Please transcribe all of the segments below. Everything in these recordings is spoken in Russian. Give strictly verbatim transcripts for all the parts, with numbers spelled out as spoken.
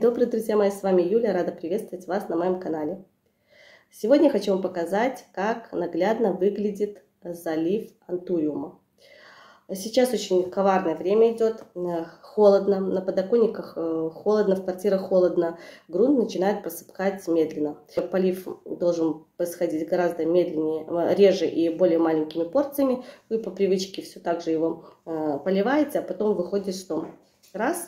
добрый, друзья мои, с вами Юля, рада приветствовать вас на моем канале. Сегодня хочу вам показать, как наглядно выглядит залив антуриума. Сейчас очень коварное время идет, холодно, на подоконниках холодно, в квартирах холодно, грунт начинает просыхать медленно. Полив должен происходить гораздо медленнее, реже и более маленькими порциями. Вы по привычке все так же его поливаете, а потом выходит, что раз,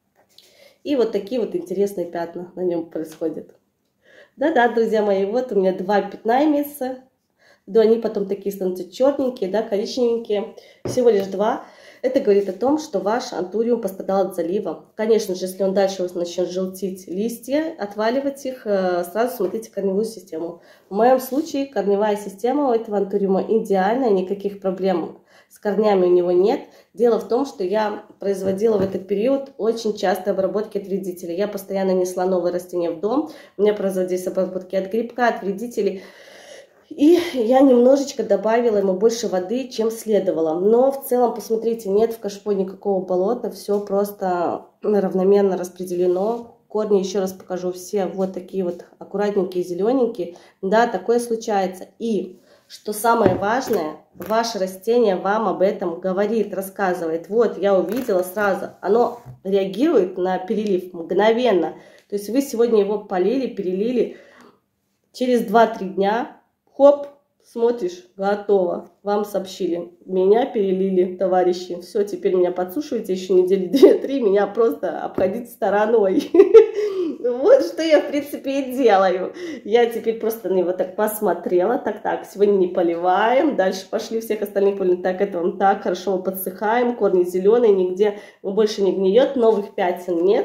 и вот такие вот интересные пятна на нем происходят. Да-да, друзья мои, вот у меня два пятна имеется. Да, они потом такие становятся черненькие, да, коричневенькие. Всего лишь два. Это говорит о том, что ваш антуриум пострадал от залива. Конечно же, если он дальше начнет желтить листья, отваливать их, сразу смотрите корневую систему. В моем случае корневая система у этого антуриума идеальная, никаких проблем с корнями у него нет. Дело в том, что я производила в этот период очень частые обработки от вредителей. Я постоянно несла новые растения в дом. У меня производились обработки от грибка, от вредителей. И я немножечко добавила ему больше воды, чем следовало. Но в целом, посмотрите, нет в кашпо никакого болота. Все просто равномерно распределено. Корни, еще раз покажу, все вот такие вот аккуратненькие, зелененькие. Да, такое случается. И что самое важное, ваше растение вам об этом говорит, рассказывает. Вот, я увидела сразу, оно реагирует на перелив мгновенно. То есть вы сегодня его полили, перелили, через два-три дня, хоп, смотришь, готово. Вам сообщили, меня перелили, товарищи. Все, теперь меня подсушивайте еще недели две-три, меня просто обходить стороной. Вот что я, в принципе, и делаю. Я теперь просто на него так посмотрела. Так-так, сегодня не поливаем. Дальше пошли всех остальных полив. Так, это он так, хорошо мы подсыхаем. Корни зеленые, нигде больше не гниет. Новых пятен нет.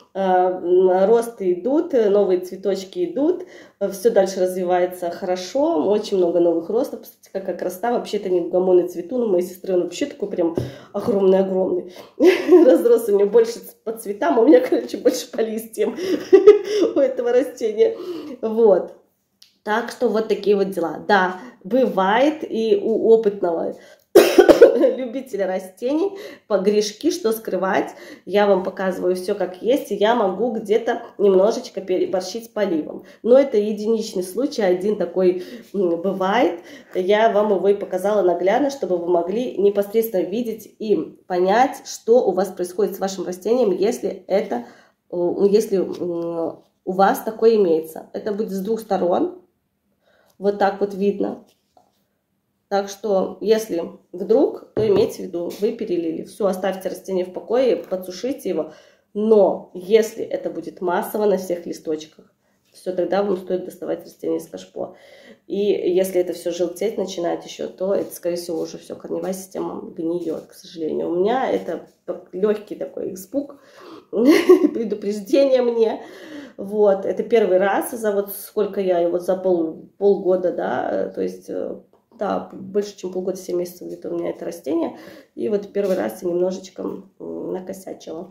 Росты идут, новые цветочки идут. Все дальше развивается хорошо. Очень много новых ростов. Посмотрите, какая красота. Вообще-то не гомоны цвету. Но моей сестры он вообще такой прям огромный-огромный. Разрос у меня больше по цветам, а у меня, короче, больше по листьям у этого растения. Вот. Так что вот такие вот дела. Да, бывает и у опытного любителя растений погрешки, что скрывать. Я вам показываю все как есть, и я могу где-то немножечко переборщить с поливом. Но это единичный случай, один такой бывает. Я вам его и показала наглядно, чтобы вы могли непосредственно видеть и понять, что у вас происходит с вашим растением, если это, если у вас такое имеется. Это будет с двух сторон. Вот так вот видно. Так что, если вдруг, то имейте в виду, вы перелили. Все, оставьте растение в покое, подсушите его. Но если это будет массово на всех листочках, все, тогда вам стоит доставать растение из кашпо. И если это все желтеть начинает еще, то это, скорее всего, уже все, корневая система гниет, к сожалению. У меня это легкий такой испуг, предупреждение мне. Вот, это первый раз за вот сколько я, вот за пол, полгода, да, то есть... Да, больше, чем полгода, семь месяцев где-то у меня это растение. И вот первый раз я немножечко накосячила.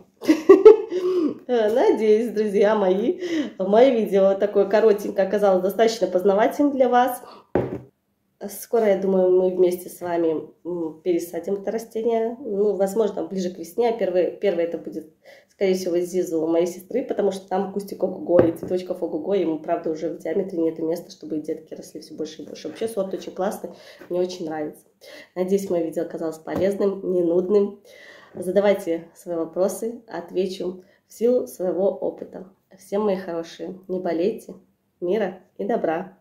Надеюсь, друзья мои, мое видео такое коротенькое оказалось достаточно познавательным для вас. Скоро, я думаю, мы вместе с вами пересадим это растение. Ну, возможно, ближе к весне. Первый, первый это будет, скорее всего, зизу моей сестры, потому что там кустик ого-го и цветочков ого-го. Ему, правда, уже в диаметре нет места, чтобы детки росли все больше и больше. Вообще, сорт очень классный, мне очень нравится. Надеюсь, мое видео оказалось полезным, не нудным. Задавайте свои вопросы, отвечу в силу своего опыта. Всем, мои хорошие, не болейте, мира и добра.